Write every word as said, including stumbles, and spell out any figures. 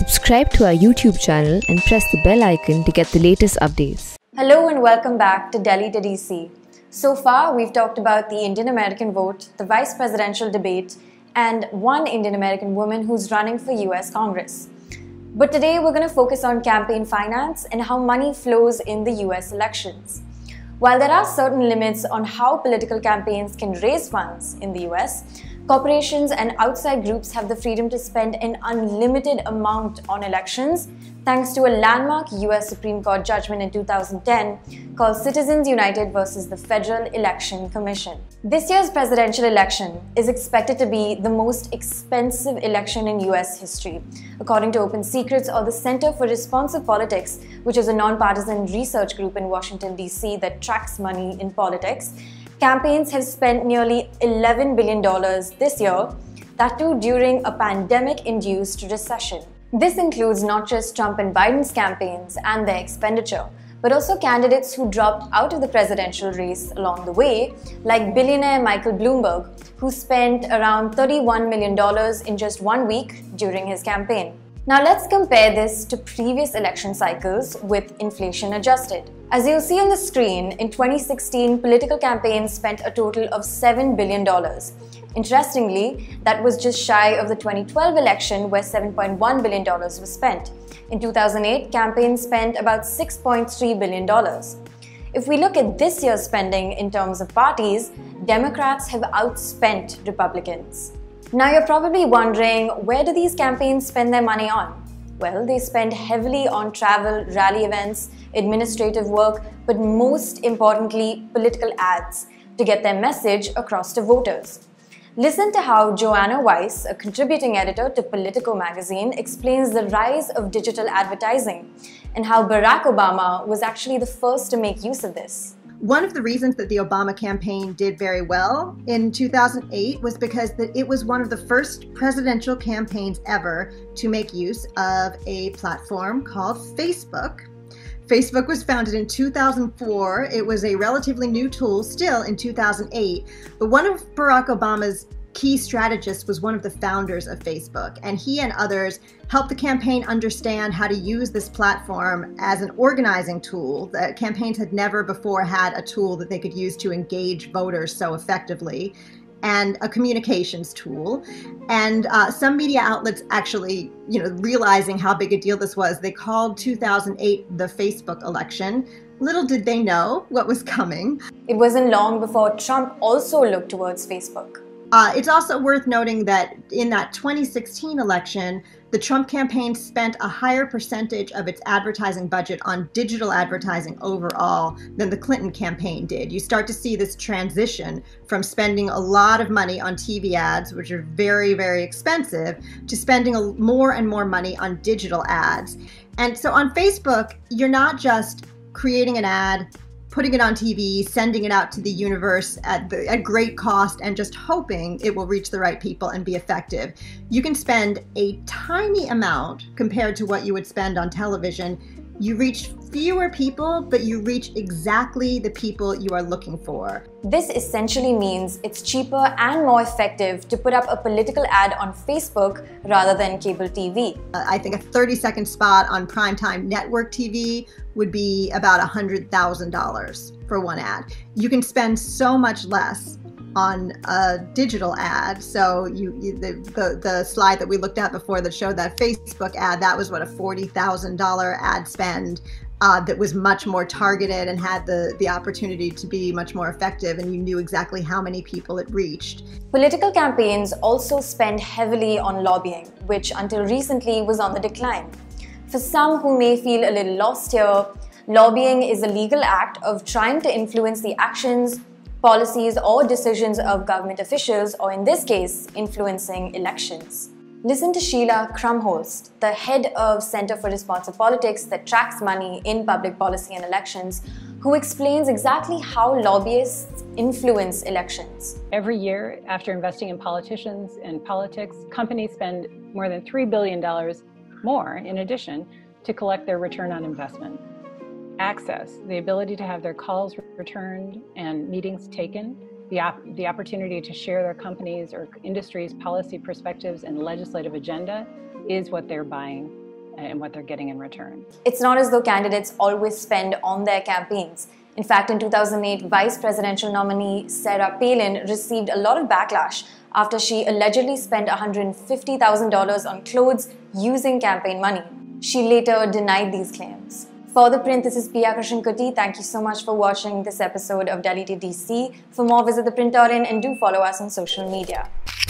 Subscribe to our YouTube channel and press the bell icon to get the latest updates. Hello and welcome back to Delhi to D C. So far, we've talked about the Indian American vote, the vice presidential debate, and one Indian American woman who's running for U S Congress. But today, we're going to focus on campaign finance and how money flows in the U S elections. While there are certain limits on how political campaigns can raise funds in the U S, corporations and outside groups have the freedom to spend an unlimited amount on elections thanks to a landmark U S Supreme Court judgment in two thousand ten called Citizens United versus the Federal Election Commission. This year's presidential election is expected to be the most expensive election in U S history. According to Open Secrets, or the Center for Responsive Politics, which is a nonpartisan research group in Washington, D C that tracks money in politics, campaigns have spent nearly eleven billion dollars this year, that too during a pandemic-induced recession. This includes not just Trump and Biden's campaigns and their expenditure, but also candidates who dropped out of the presidential race along the way, like billionaire Michael Bloomberg, who spent around thirty-one million dollars in just one week during his campaign. Now let's compare this to previous election cycles with inflation adjusted. As you'll see on the screen, in twenty sixteen, political campaigns spent a total of seven billion dollars. Interestingly, that was just shy of the twenty twelve election where seven point one billion dollars was spent. In two thousand eight, campaigns spent about six point three billion dollars. If we look at this year's spending in terms of parties, Democrats have outspent Republicans. Now you're probably wondering, where do these campaigns spend their money on? Well, they spend heavily on travel, rally events, administrative work, but most importantly, political ads to get their message across to voters. Listen to how Joanna Weiss, a contributing editor to Politico magazine, explains the rise of digital advertising and how Barack Obama was actually the first to make use of this. One of the reasons that the Obama campaign did very well in two thousand eight was because that it was one of the first presidential campaigns ever to make use of a platform called Facebook. Facebook was founded in two thousand four. It was a relatively new tool still in two thousand eight, but one of Barack Obama's key strategists was one of the founders of Facebook, and he and others helped the campaign understand how to use this platform as an organizing tool. The campaigns had never before had a tool that they could use to engage voters so effectively, and a communications tool. And uh, some media outlets actually, you know, realizing how big a deal this was, they called two thousand eight the Facebook election. Little did they know what was coming. It wasn't long before Trump also looked towards Facebook. Uh, it's also worth noting that in that twenty sixteen election, the Trump campaign spent a higher percentage of its advertising budget on digital advertising overall than the Clinton campaign did. You start to see this transition from spending a lot of money on T V ads, which are very, very expensive, to spending a, more and more money on digital ads. And so on Facebook, you're not just creating an ad, putting it on T V, sending it out to the universe at, the, at great cost, and just hoping it will reach the right people and be effective. You can spend a tiny amount compared to what you would spend on television. You reach fewer people, but you reach exactly the people you are looking for. This essentially means it's cheaper and more effective to put up a political ad on Facebook rather than cable T V. Uh, I think a thirty second spot on primetime network T V would be about one hundred thousand dollars for one ad. You can spend so much less on a digital ad. So you, you the, the the slide that we looked at before that showed that Facebook ad, that was what, a forty thousand dollar ad spend uh, that was much more targeted and had the the opportunity to be much more effective, and you knew exactly how many people it reached. Political campaigns also spend heavily on lobbying, which until recently was on the decline. For some who may feel a little lost here, lobbying is a legal act of trying to influence the actions, policies, or decisions of government officials, or in this case, influencing elections. Listen to Sheila Krumholz, the head of Center for Responsive Politics that tracks money in public policy and elections, who explains exactly how lobbyists influence elections. Every year, after investing in politicians and politics, companies spend more than three billion dollars more, in addition, to collect their return on investment. Access, the ability to have their calls returned and meetings taken, the, op the opportunity to share their companies' or industry's policy perspectives and legislative agenda is what they're buying. and what they're getting in return. It's not as though candidates always spend on their campaigns. In fact, in two thousand eight, vice presidential nominee Sarah Palin received a lot of backlash after she allegedly spent one hundred fifty thousand dollars on clothes using campaign money. She later denied these claims. For The Print, this is Priya Krishnakutty. Thank you so much for watching this episode of Delhi to D C. For more, visit the Print dot in and do follow us on social media.